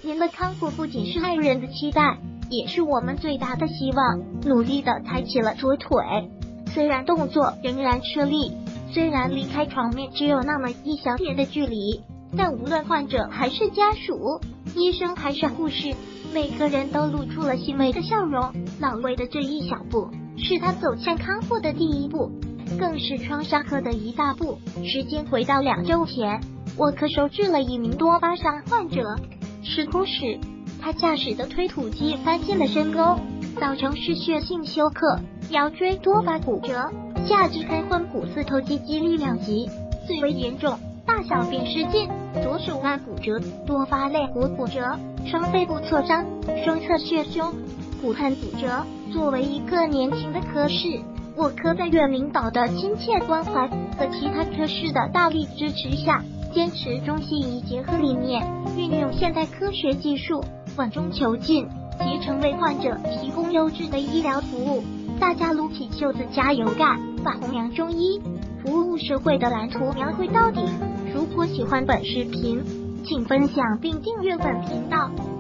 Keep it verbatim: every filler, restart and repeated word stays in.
您的康复不仅是爱人的期待，也是我们最大的希望。努力的抬起了左腿，虽然动作仍然吃力，虽然离开床面只有那么一小点的距离，但无论患者还是家属，医生还是护士，每个人都露出了欣慰的笑容。老魏的这一小步，是他走向康复的第一步，更是创伤科的一大步。时间回到两周前，沃克收治了一名多发伤患者。事故时，他驾驶的推土机翻进了深沟，造成失血性休克，腰椎多发骨折，下肢开髋骨四头肌肌力量级，最为严重，大小便失禁，左手腕骨折，多发肋骨骨折，双背部挫伤，双侧血胸，骨盆骨折。作为一个年轻的科室，沃克在院领导的亲切关怀和其他科室的大力支持下，坚持中西医结合理念，运用现代科学技术，稳中求进，竭诚为患者提供优质的医疗服务。大家撸起袖子加油干，把弘扬中医、服务社会的蓝图描绘到底。如果喜欢本视频，请分享并订阅本频道。